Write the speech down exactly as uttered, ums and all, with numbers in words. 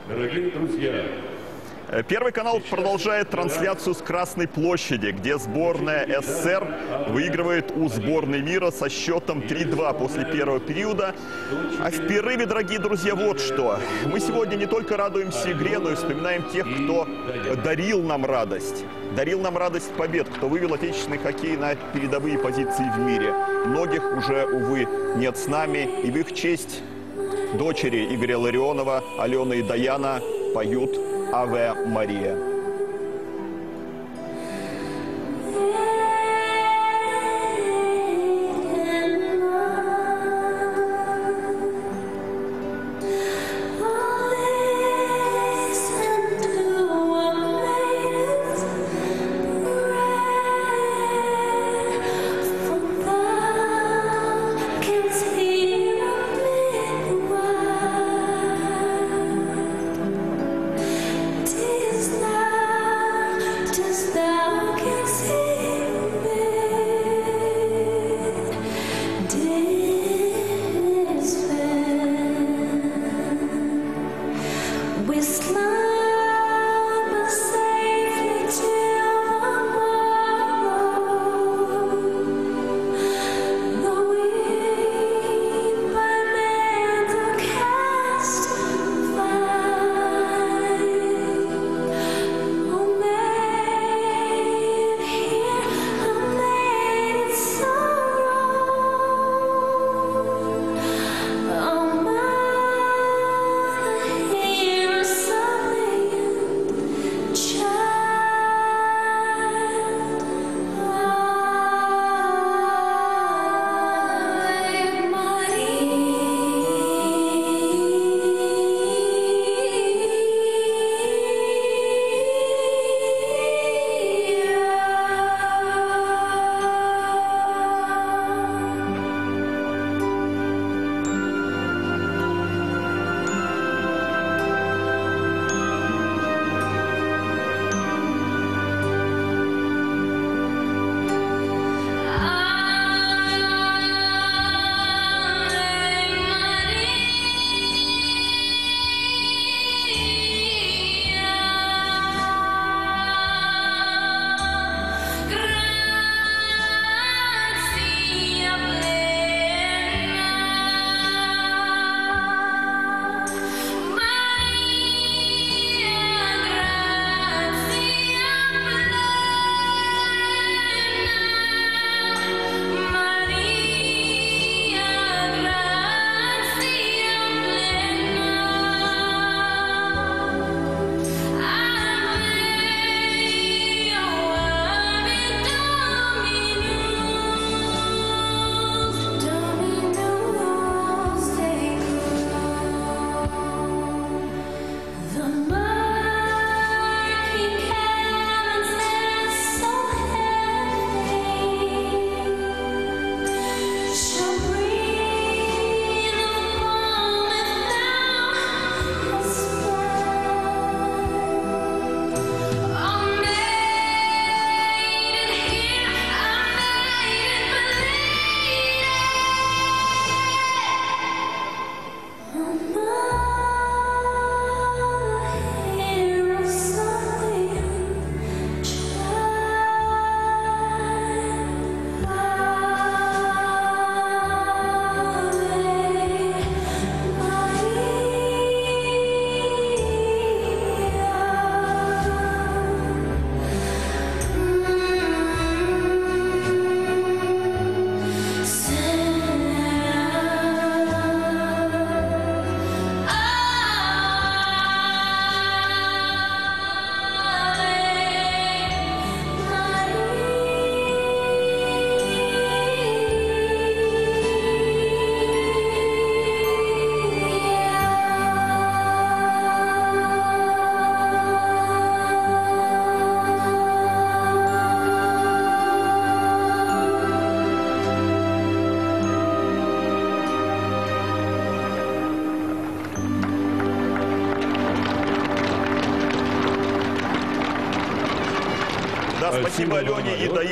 Дорогие друзья, Первый канал продолжает трансляцию с Красной площади, где сборная СССР выигрывает у сборной мира со счетом три-два после первого периода. А в перерыве, дорогие друзья, вот что. Мы сегодня не только радуемся игре, но и вспоминаем тех, кто дарил нам радость. Дарил нам радость побед, кто вывел отечественный хоккей на передовые позиции в мире. Многих уже, увы, нет с нами. И в их честь дочери Игоря Ларионова, Алена и Даяна поют «Аве Мария». Да, спасибо Алене и Даяне.